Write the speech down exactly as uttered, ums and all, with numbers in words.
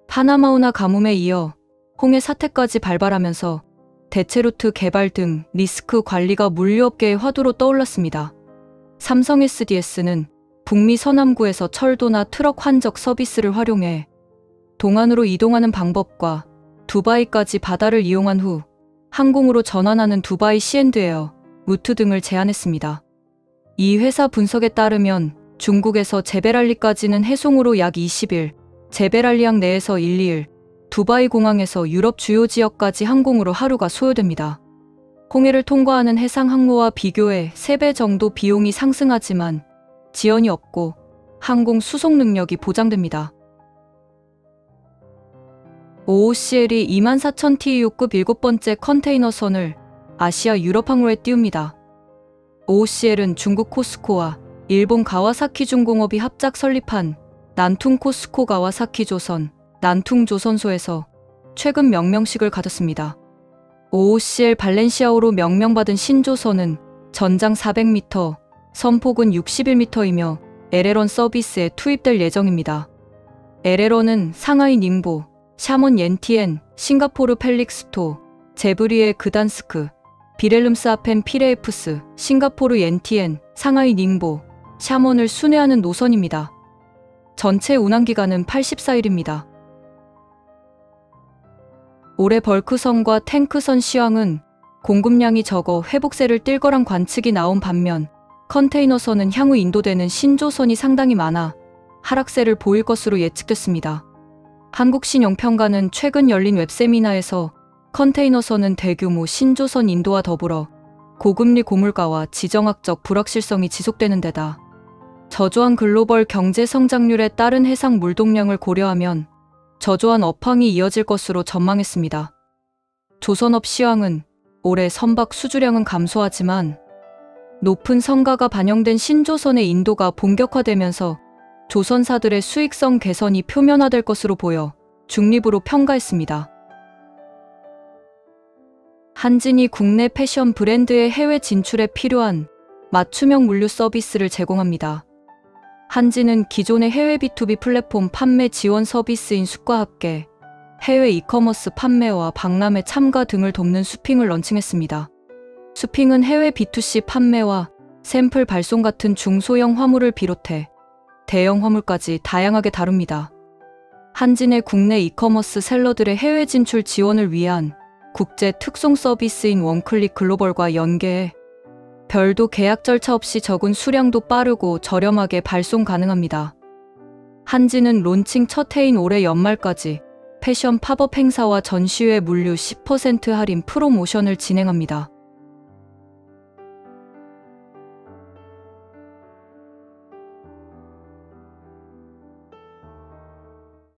파나마운화 가뭄에 이어 홍해 사태까지 발발하면서 대체루트 개발 등 리스크 관리가 물류업계의 화두로 떠올랐습니다. 삼성 에스디에스는 북미 서남구에서 철도나 트럭 환적 서비스를 활용해 동안으로 이동하는 방법과 두바이까지 바다를 이용한 후 항공으로 전환하는 두바이 시엔드에어, 무트 등을 제안했습니다. 이 회사 분석에 따르면 중국에서 제베랄리까지는 해송으로 약 이십 일, 제베랄리항 내에서 일, 이 일, 두바이 공항에서 유럽 주요 지역까지 항공으로 하루가 소요됩니다. 홍해를 통과하는 해상 항로와 비교해 세 배 정도 비용이 상승하지만 지연이 없고 항공 수송 능력이 보장됩니다. 오오씨엘이 이만 사천 티이유급 일곱 번째 컨테이너선을 아시아 유럽 항로에 띄웁니다. 오오씨엘은 중국 코스코와 일본 가와사키 중공업이 합작 설립한 난퉁 코스코 가와사키 조선, 난퉁 조선소에서 최근 명명식을 가졌습니다. 오오씨엘 발렌시아호로 명명받은 신조선은 전장 사백 미터, 선폭은 육십일 미터이며 엘엘원 서비스에 투입될 예정입니다. 엘엘원은 상하이 닝보, 샤몬 옌티엔, 싱가포르 펠릭스토, 제브리에 그단스크, 비렐름스 아펜 피레에프스, 싱가포르 옌티엔, 상하이 닝보, 샤몬을 순회하는 노선입니다. 전체 운항기간은 팔십사 일입니다. 올해 벌크선과 탱크선 시황은 공급량이 적어 회복세를 띨 거란 관측이 나온 반면 컨테이너선은 향후 인도되는 신조선이 상당히 많아 하락세를 보일 것으로 예측됐습니다. 한국신용평가는 최근 열린 웹세미나에서 컨테이너선은 대규모 신조선 인도와 더불어 고금리 고물가와 지정학적 불확실성이 지속되는 데다 저조한 글로벌 경제 성장률에 따른 해상 물동량을 고려하면 저조한 업황이 이어질 것으로 전망했습니다. 조선업 시황은 올해 선박 수주량은 감소하지만 높은 성가가 반영된 신조선의 인도가 본격화되면서 조선사들의 수익성 개선이 표면화될 것으로 보여 중립으로 평가했습니다. 한진이 국내 패션 브랜드의 해외 진출에 필요한 맞춤형 물류 서비스를 제공합니다. 한진은 기존의 해외 비투비 플랫폼 판매 지원 서비스인 숲과 함께 해외 이커머스 판매와 박람회 참가 등을 돕는 수핑을 런칭했습니다. 수핑은 해외 비투씨 판매와 샘플 발송 같은 중소형 화물을 비롯해 대형 화물까지 다양하게 다룹니다. 한진의 국내 이커머스 셀러들의 해외 진출 지원을 위한 국제 특송 서비스인 원클릭 글로벌과 연계해 별도 계약 절차 없이 적은 수량도 빠르고 저렴하게 발송 가능합니다. 한진은 론칭 첫 해인 올해 연말까지 패션 팝업 행사와 전시회 물류 십 퍼센트 할인 프로모션을 진행합니다.